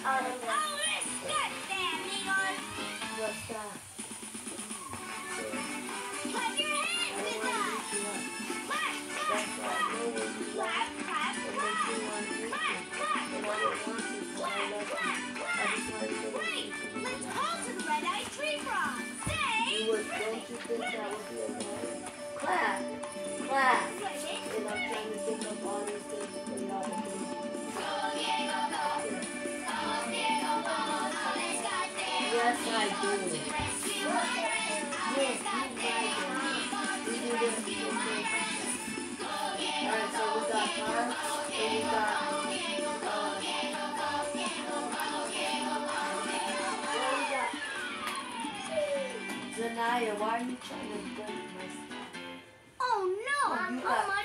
Oh, this gut there, amigos. What's that? Clap your hands with us. Clap, clap, clap. Clap, clap, clap. Clap, clap, clap. Clap, clap, clap. Great. Let's call to the red-eyed tree frog. Say. Don't you think that would be annoying? Clap! Clap! And I'm trying to think of all these things for y'all to do. Yes, I do. Yes, you like it. We do this. Alright, so we got parks, and we got, Zanaya, why are you trying to break my stuff? Oh no! You got